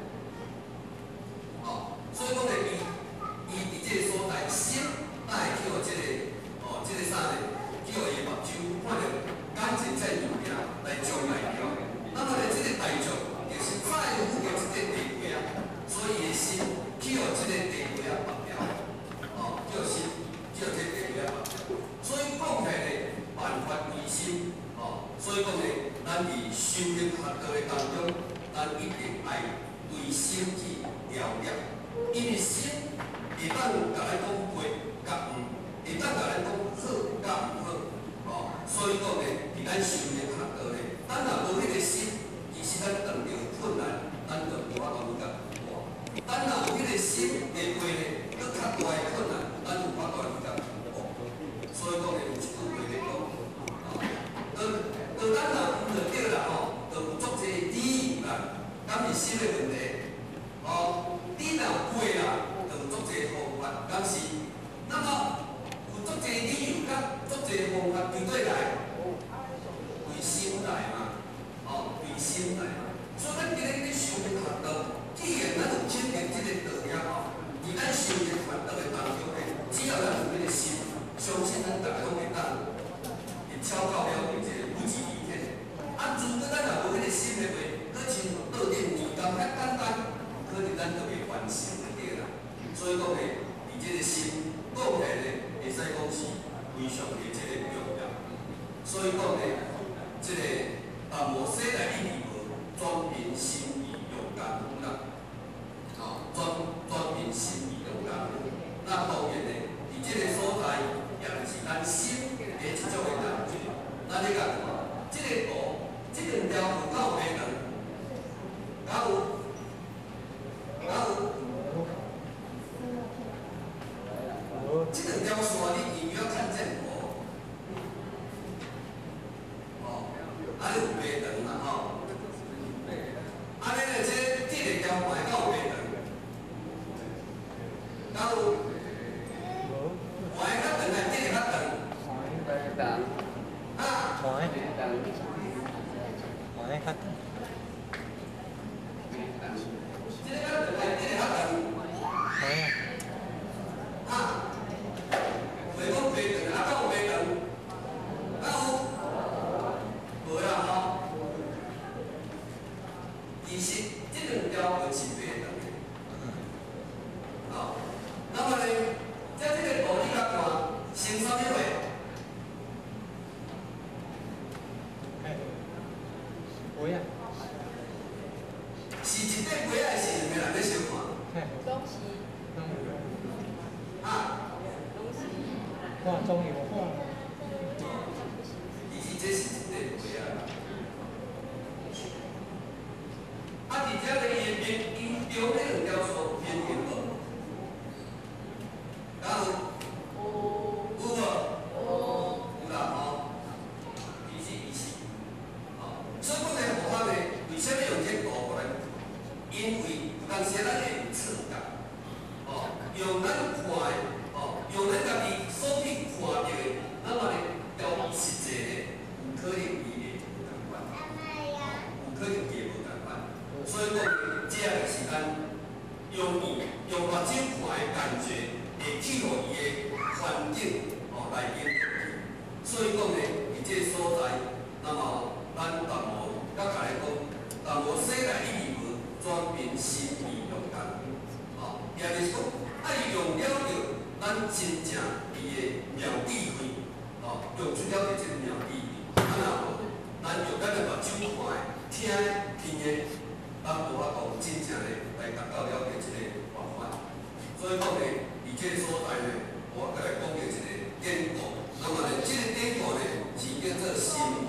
所以讲咧，伊伫即个所在心，才会去互即个啥咧，去互伊目睭看着眼前在物件来将来了。那么咧，这个大将就是在乎着即个茶杯啊，所以伊的心去互即个茶杯啊目标，叫心，叫即个茶杯啊目标。所以讲起来咧，万法唯心，所以讲咧，咱伫修行学道的当中，咱一定爱对心去了解，因为心会当甲咱讲对甲毋，会当甲咱讲好甲毋好，所以讲咧，伫咱修行学道咧。咱若无迄个心，其实咱遇到困难，咱就无法度去甲过。咱若有迄个心来过咧，搁较大的困难，咱有法度去甲过。所以讲咧，有一句话咧讲，咱若毋着对啦就有足侪理由啦，敢是心的问题。你若过啦，就有足侪方法，敢是？那么有足侪理由甲足侪方法对对来。心来嘛，为心来嘛，所以咱今日咧修行学道，既然咱有肯定即个道了伫咱修行学道的当中咧，只要咱有迄个心，相信咱大家拢会当会超到了一个无极理天。如果咱若无迄个心的话，搁像倒点泥工遐简单，可能咱就袂完成就对啦。所以讲咧，伫即个心讲起来咧，会使讲是非常的即个重要。所以讲咧。这个无说来一无专凭心意用功夫啦，专凭心意用功夫。那当然咧，伫这个所在，也就是咱心的一种的难处。咱咧讲，这个图，这两条有够平衡，敢有？ 条换到白长，然后换较长啊，这个较长，啊， hỏi hỏi khách 这个较长啊，这个较长， hỏi 啊，袂讲白长啊，到白长，到无啦吼。其实这两条本是白长的，哦，那么呢，在这个图你甲看，生啥物货？ ủi à 是一块鸡仔，是两个人在相看， 拢是啊， 拢是， 哇中有画其实这是一块鸡仔。啊，伫遮咧伊面因中迄两条线偏平无，然后有无？有啦吼，其实伊是，哦，所以我来互咱咧，为虾米用这个图来？因为有当时咱会有错觉，哦，用咱看的，哦，用咱家己所去看到的，那么咧，交伊实际咧，有可能伊会无同款，有可能伊会无同款。所以讲，这个是咱用目睛看的感觉，会去互伊的环境哦来影响伊。所以讲呢，伫这个所在，那么咱淡薄甲家己讲，淡薄生来一二无。 转变心意用感，哦，也就是讲，爱用了着咱真正伊的妙智慧，哦，用出了着这个妙智慧，啊那无，咱用咱的目睭看的、听的、听的，咱无法度真正的来达到了解这个办法。所以讲呢，伫这个所在呢，我甲来讲着一个典故，那么呢，这个典故呢是叫做心魔。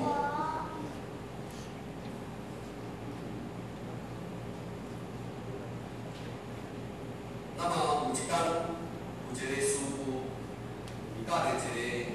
那么有一天，有一个师傅，伊甲咧一个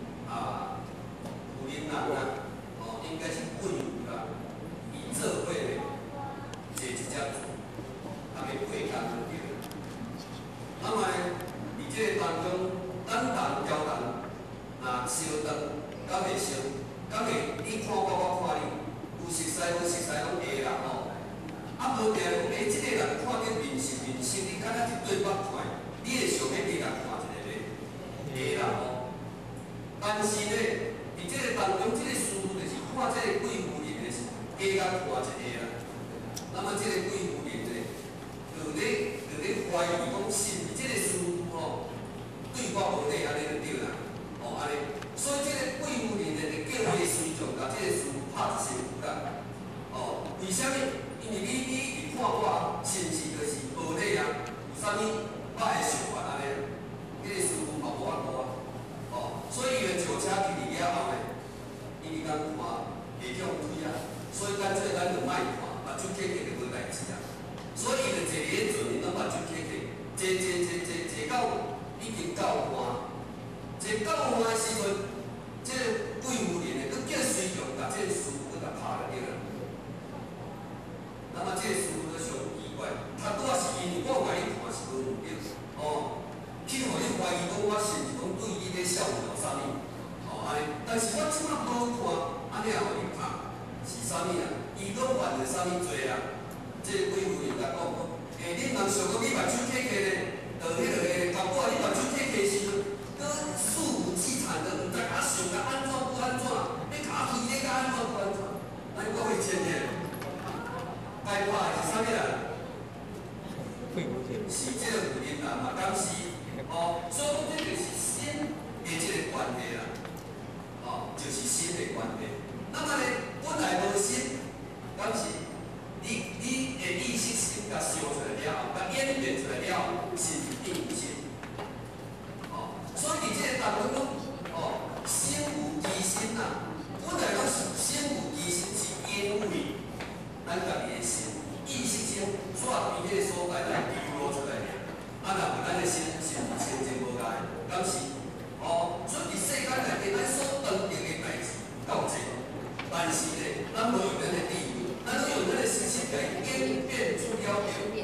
有人人啊，哦，应该是贵妇啦，伊做伙咧坐一只船，啊，要过江就对了。那么呢，伫这个当中，咱人交人，若相当，敢会相，敢会你看我看你，有熟悉拢会啦吼。 啊，无定讲，即个人看见面是面生，你敢若一对目看，你会想要加人看一下咧？会啦吼。但是咧，伫即个当中，即个师傅就是看即个贵妇人咧，加人看一下啦。那么即个贵妇人咧，就咧怀疑讲，是毋是即个师傅吼对我无礼安尼就对啦？哦，安尼，所以即个贵妇人咧，就叫伊随从甲即个师傅拍一身躯啦。哦，为虾米？ 因为你一看我，是毋是就是无礼啊？有啥物歹的想法安尼？迄个师傅嘛无法度啊。哦，所以伊个坐车去离了后呢，因为讲看会向推啊，所以干脆咱就莫看，目睭开开就无代志啊。所以就坐伫咧船面，咱目睭开开，坐到已经到岸，坐到岸的时阵，这个贵妇人呢，佮叫随从甲这个师傅佮甲拍落去啦。 那么这个师傅就上奇怪，他拄仔是因为我甲你看是无唔对，哦，去互你怀疑讲我是毋是讲对伊咧笑有啥物，哦安尼，但是我即摆无看，安尼也互你拍，是啥物啊？伊拢犯了啥物罪啊？这个贵妇人甲讲，恁人想讲你目睭开开咧，就迄个结果你目睭开开时阵，佮肆无忌惮的，毋知甲想甲安怎不安怎，要甲推咧甲安怎不安怎，安尼我会真诶。 害怕是啥物人？是这个妇人啦，嘛敢是？哦，所以讲这就是心的这个关系啦。哦，就是心的关系。那么呢，本来无心，敢是？你的意识性甲想出来了后，甲演变出来了后，是定心。哦，所以伫这个当中讲，哦，心有疑心呐。本来讲是心有疑心，是因为。 咱家己的心，意识性煞伫迄个所在来流露出来尔。啊，若无咱的心是毋清净无碍，敢是？哦，所以伫世间内底，咱所当定的代志够济，但是咧，咱无用咱的智慧，咱拢用咱的心来演变出了着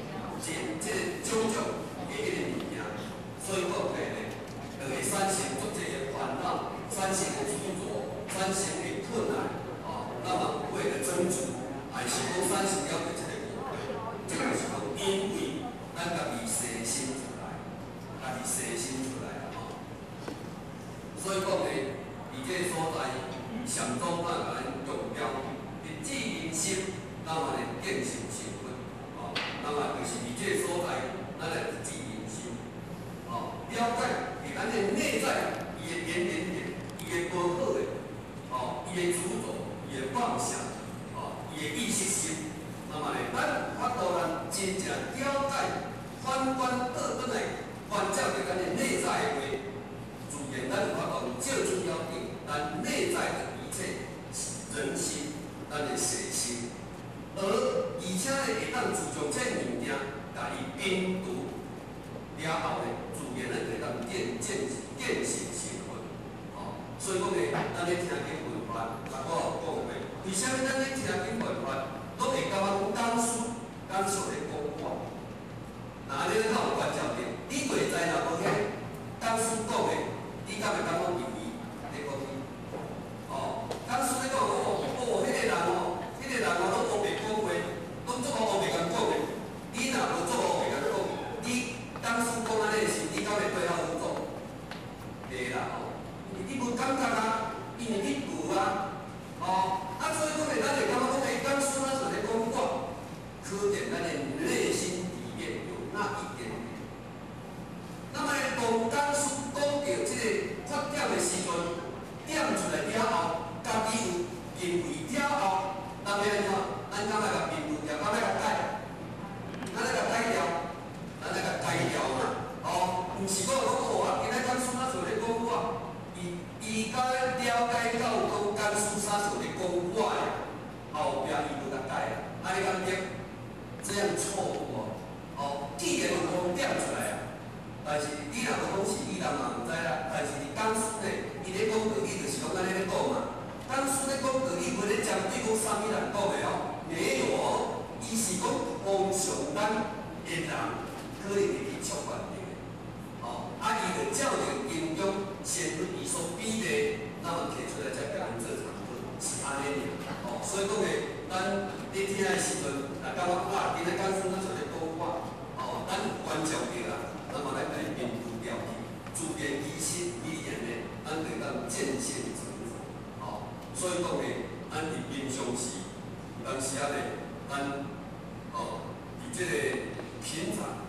所以讲咧，就会产生足侪的烦恼，产生的执着，产生的困难，那么为了争取，还是讲产生了这个误会，这个是讲因为咱家己牺牲出来，家己牺牲出来啦所以讲咧，伫这个所在，上总咱甲咱强调，一致人心，那么咧建成成分，那么就是伫这个所在，咱来一致人心，了解伫咱的内在，伊的点点点，伊的不好的，伊的主着，伊的妄想，伊的意识心，那么咧，咱有法度咱真正了解，反观倒转来，关照着咱的内在的话，自然咱有法度照出了解咱内在的一切人心，咱的习性，而且咧会当自从这物件，甲伊摒除了后咧，自然咱会当见性成分。所以讲咧，咱咧听经闻法，我有讲过，为虾米咱咧听经闻法，拢会感觉讲讲述咧讲话？那安尼咱有关照着，你袂知若无遐讲师讲的，你敢会感觉有意咧讲伊？讲师咧讲迄个人迄个人拢乌白讲话，拢做乌白甲讲的。你若无做乌白甲讲，你讲师讲安尼时，你敢会对号入座？袂啦你无感觉啊，因为你无啊，所以讲咧，咱会感觉讲，讲师咱就咧讲我，可见咱的内心里面有那一点点。那么咧，当讲师讲到即个缺点的时阵，点出来了后，家己有认为了后，咱要安怎？咱敢要甲认为掉，敢要甲改？咱要甲改掉，咱要甲改掉嘛。毋是讲今仔讲师咱就咧讲我。伊甲了解到讲讲师啥就咧讲我的，后壁伊就甲改啦，安尼敢对？这样错误既然有讲点出来啊，但是你若无讲是你人嘛毋知啦。但是讲师咧，伊咧讲道理就是讲安尼咧讲嘛。讲师咧讲道理，袂咧针对讲啥物人讲的没有伊是讲方向咱的人可能会去触犯的。伊就照着经中先对伊所比例，那么提出来才甲咱做参考，是安尼尔。所以讲咧，咱咧听的时阵，感觉今仔讲师咱就咧讲我，咱有关照着啦，那么咱来面对了去，自然其实语言咧，咱就当见性成佛。所以讲咧，咱伫平常时，有当时咧，咱伫即个平常。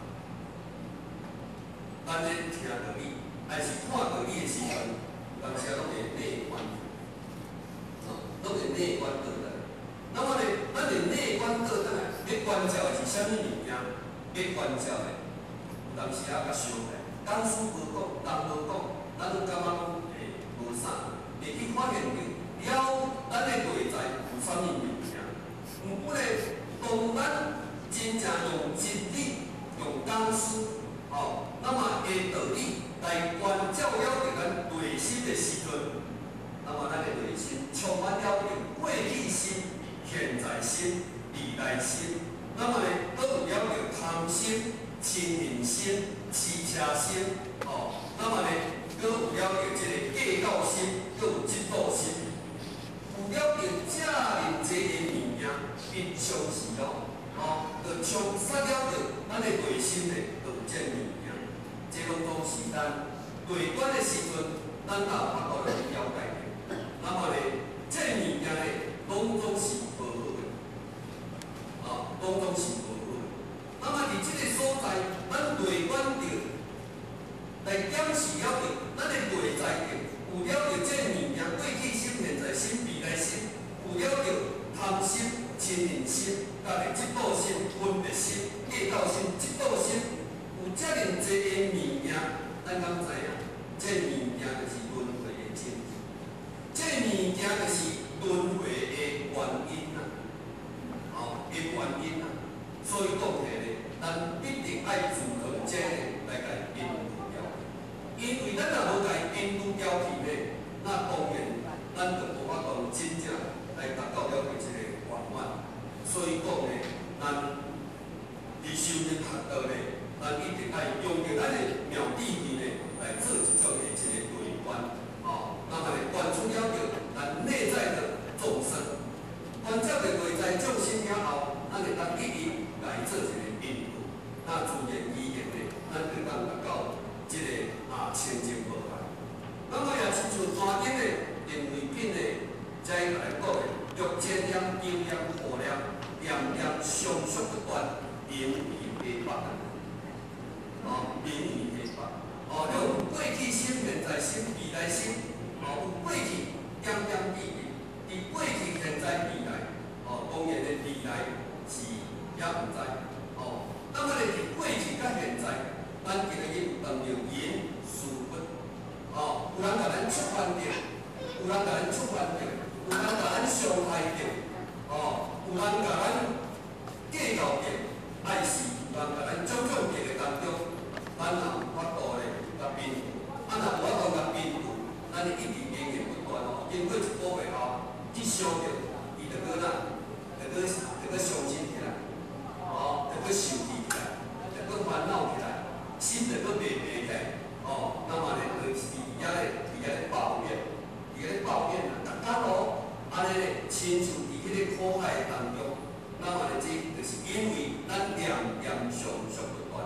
咱咧听道理，还是看道理的时阵，有当时拢会内观，拢会内观倒来。那么咧，咱的内观倒来，要关照的是啥物物件？要关照的，有当时甲相来，讲师无讲，人无讲，咱都感觉讲无啥，会去发现着咱的内在有啥物物件。毋过咧，当咱真正用真理，用讲师。那么的道理来关照了着咱内心的时阵，那么咱的内心充满了着过去心、现在心、未来心，那么呢，都有了着贪心、嗔恨心、痴车心，那么呢，搁有了着这个计较心，搁有嫉妒心，有了着这样济个物件，并相是就充塞了着咱的内心的。这物件，这拢都是咱对观的时阵，咱也有法度来了解的。那么咧，这物件咧，拢总是无好的，拢总是无好的。那么伫这个所在，咱对观着来检视了着，咱的内在着，有了着这物件，过去心、现在心、未来心，有了着贪心、嗔恨心、甲个嫉妒心、分别心、计较心、嫉妒心。有遮尔济个物件，咱敢知影？这物件就是轮回的真谛，这物件就是轮回的原因啊！的原因啊！所以讲起咧，咱必定爱自从这个来甲伊编除掉，因为咱若无甲伊编除掉去咧，那当然咱就无法度真正来达到了这个圆满。所以讲咧，咱伫修行学道咧。 咱一定爱用着咱的庙智慧呢来做一种的一个内观，那么呢，关注了咱内在的众生，关照着内在众生了后，咱就当一一来做一个引导，那自然而然呢，咱就当达到这个清净无碍。那么也是像山顶的定位品的，再来讲的，欲千念、九念、五念，念念相续不断，名为黑白。名为黑白。有过去心、现在心、未来心，有过去点点滴滴，伫过去、现在、未来，当然的未来是也毋知。那么咧，伫过去甲现在，咱今日有当着因事物。有人甲咱触犯着，有人甲咱触犯着，有人甲咱伤害着，有人甲咱计较着，还是有人甲咱种种着的当中，咱若有法度咧甲面对，若无法度甲面对，咱就一直经验不断经过一个月后，去想着，伊就搁哪，就搁伤心起来，就搁受气起来，就搁烦恼起来，心就搁迷迷起来。那么呢，就是伫遐咧抱怨，逐天安尼咧，亲像伫迄个苦海当中，那么呢，这就是因为咱念念相续不断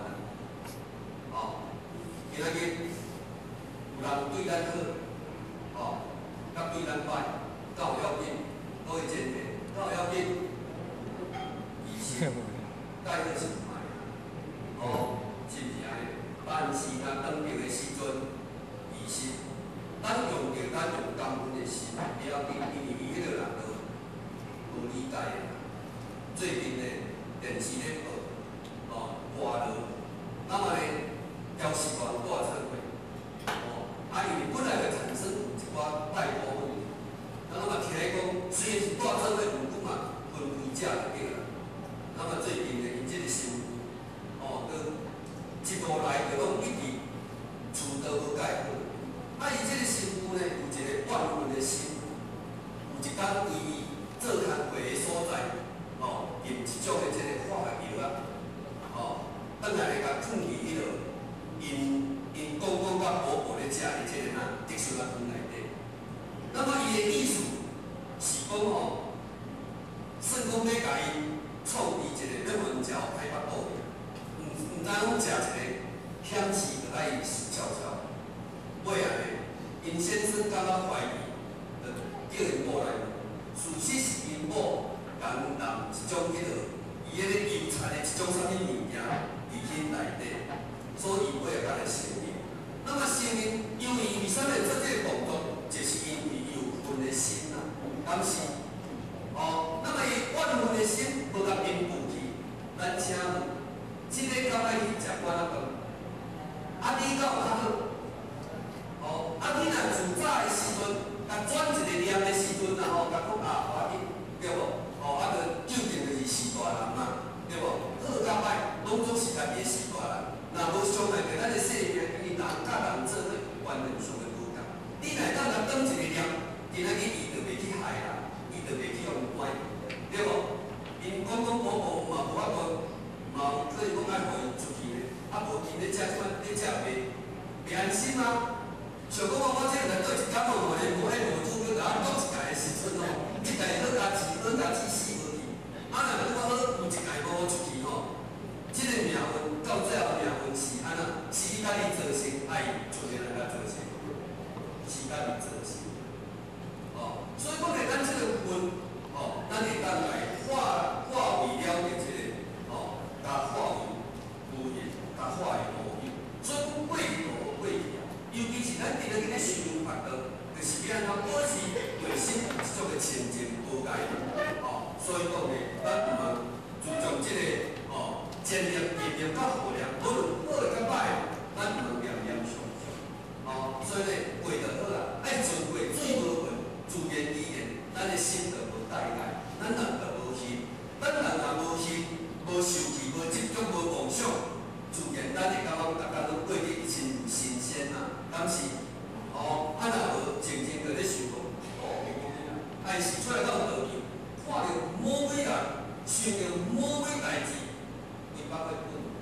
今仔日有人对咱好，甲对咱歹，敢有要紧？都会前提，敢有要紧？伊是带好心态，是毋是安尼？但是咱当着的时阵，伊是咱用感恩的心，不要紧，因为伊迄个人无理解的。最近呢，电视咧报，歌路，那么呢，要是讲大社会，因为本来就产生一寡代沟问题，那么听来讲，虽然是大社会有久嘛，分开食就对啦。那么最近呢，因这个新妇，一路来就拢一直厝道无改好，伊这个媳妇呢有一个怨恨的心，有一天为伊做工课的所在，用一种的这个化学药转来咧甲放伫迄落，因公公甲婆婆咧食的这个特殊的饭内底。那么伊的意思是讲算讲要甲伊创立一个要门桥开发布。毋知讲食一个险死，就爱死翘翘。尾仔呢，因先生感觉怀疑，就叫因某来问。事实是因某共人一种迄落，伊迄个油菜的一种啥物物件伫因内底，所以尾仔甲来承认。那么承认，因为伊为啥会做这个动作，就是因为伊有恨的心啊，敢是？那么伊怨恨的心无甲因负去，咱请问。即个敢爱去食馆仔饭，你敢有较好？你若自早的时阵，甲转一个念的时阵，甲讲我对无？就注定就是死大人嘛，对无？好甲歹，拢总是家己的死大人。若无伤害着咱的生命，因为人甲人做伙完全上的无共。你若当甲转一个念，今仔日伊就袂去害人，伊就袂去用怪，对无？因公公婆婆嘛无法度。可能讲爱互伊出去咧，无钱咧食即摆咧食袂安心啊。像讲我即个来做一工无咧，无迄无主要甲我讲一届的时阵一届好家己死无去。若讲好有一届无出去即个命运到最后命运是安怎？是伊家己造成，爱出现来甲造成，是家己造成。所以讲咧，咱即个运，咱会当来化为了解即个。甲化为无业，甲化为无有，所以讲过去就无过去啊。尤其是咱今仔日咧修行法道，就是要安怎保持内心有一种的清净无碍。所以讲咧，咱毋通注重即个前念、念念甲后念，无论好的甲歹，咱毋通念念相续。所以咧，过就好啦，爱存过水无痕，自然而然，咱的心就无带来，咱人就无心，咱人若无心。无受气，无执着，无妄想，自然咱会感觉大家拢过得真新鲜啊，敢是？若无静静在咧想讲，但是出来到道场，看到某位人，想到某位代志，伊巴会本，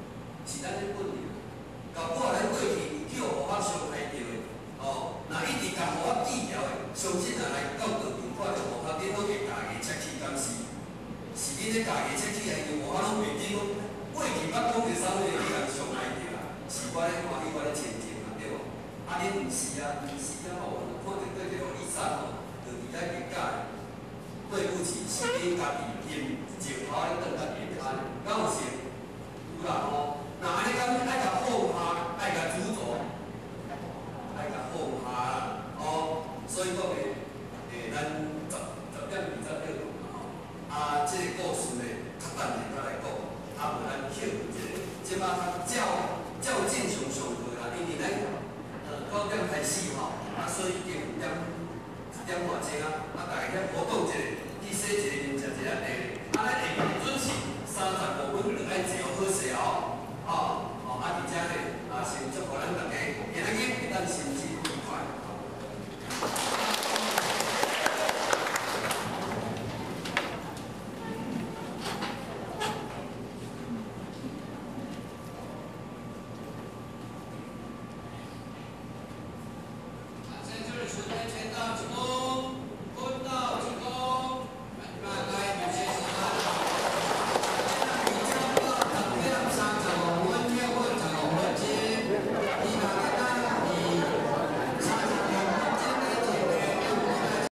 是咱咧本领。搞不好咱过去有叫互法伤害着的，哦，若一直甲互法记牢的，相信若来到道场看着互法，恁拢会家己切齿，敢是？是恁咧家己切齿，还是互法拢袂记讲过去捌讲着啥物，你人伤害着啦？是我咧欢喜，我咧前进嘛，对无？啊，恁毋是啊，毋是啊吼，看着对这个医生吼，就伫遐结假。对不起，是恁家己因前头咧等甲其他，敢有是？有啦吼。那安尼讲爱甲放下，爱甲主座，爱甲放下啦，哦。所以讲诶，咱10:20秒嘛吼。啊，这个故事咧，较等下再来讲。啊，无咱休一下，即摆照正常上课啦，因为咱9点开始吼，啊，所以已经1点外钟啊，啊，大家活动一下。去洗一个面，食一下茶。啊，咱下晡准时35分就爱坐好势。